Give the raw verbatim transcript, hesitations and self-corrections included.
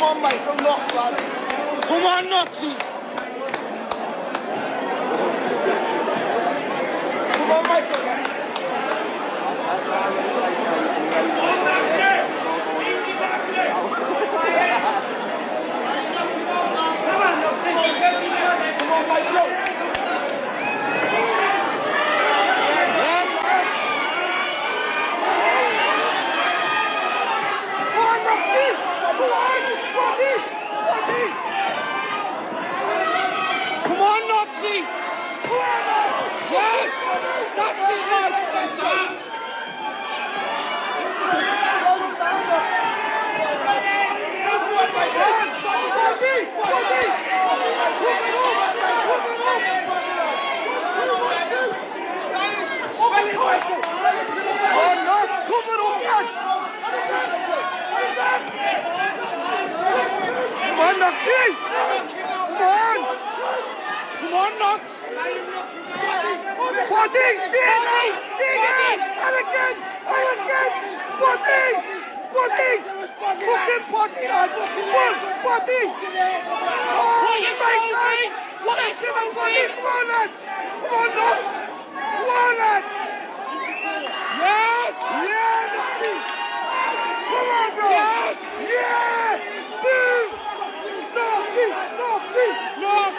Come on, mate, from Knox, lad. Come on, Knoxy. Come on, mate. Come on, Noxy! Yes! That's it, lad! Start! Yes! Body! Body! Oh no! Cover up, lad! Come on, Noxy! Come on! Come on, Nox! Body! Body! Body! Elegant! Elegant! Body! Body! Fucking body, lad! One! Body! Oh, mate, lad! What is your body? Come on, lad! Come on, Nox! Come on, lad! Yes! Yeah, Noxy! Come on, bro! Yes! Yeah! Boom! Noxy! Noxy! Nox!